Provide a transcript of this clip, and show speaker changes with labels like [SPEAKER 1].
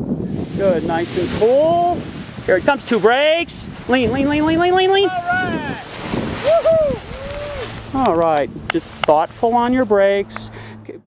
[SPEAKER 1] Good, nice and cool. Here it comes, 2 brakes. Lean, lean, lean, lean, lean, lean, lean.
[SPEAKER 2] All right. Woohoo!
[SPEAKER 1] All right, just thoughtful on your brakes.